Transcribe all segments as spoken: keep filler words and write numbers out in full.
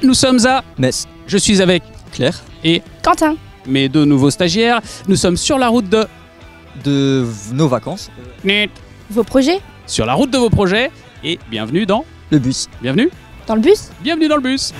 nous sommes à Metz. Je suis avec Claire. et Quentin. mes deux nouveaux stagiaires. Nous sommes sur la route de... De v- nos vacances. Vos projets? Sur la route de vos projets. Et bienvenue dans... Le bus. Bienvenue Dans le bus? Bienvenue dans le bus.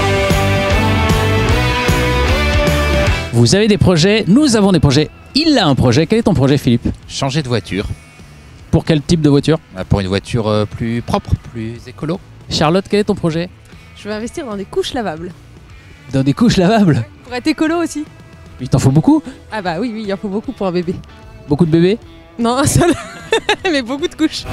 Vous avez des projets, nous avons des projets. Il a un projet. Quel est ton projet, Philippe? Changer de voiture. Pour quel type de voiture? Bah, pour une voiture euh, plus propre, plus écolo. Charlotte, quel est ton projet? Je vais investir dans des couches lavables. Dans des couches lavables. Pour être écolo aussi. Il t'en faut beaucoup? Ah bah oui, oui, il en faut beaucoup pour un bébé. Beaucoup de bébés? Non, un seul. Mais beaucoup de couches.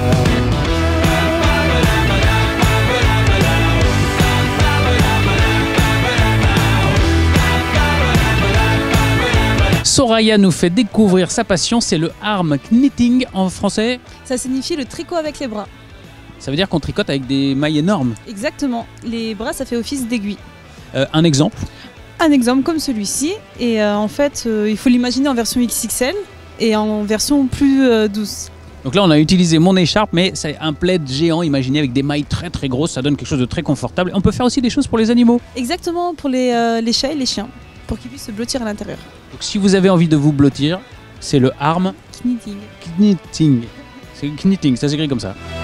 Soraya nous fait découvrir sa passion, c'est le arm knitting en français. Ça signifie le tricot avec les bras. Ça veut dire qu'on tricote avec des mailles énormes. Exactement. Les bras, ça fait office d'aiguille. Euh, un exemple. Un exemple comme celui-ci. Et euh, en fait, euh, il faut l'imaginer en version X X L et en version plus euh, douce. Donc là, on a utilisé mon écharpe, mais c'est un plaid géant, imaginé avec des mailles très très grosses. Ça donne quelque chose de très confortable. On peut faire aussi des choses pour les animaux. Exactement pour les, euh, les chats et les chiens, pour qu'ils puissent se blottir à l'intérieur. Donc si vous avez envie de vous blottir, c'est le arm Knitting. knitting. C'est knitting, ça s'écrit comme ça.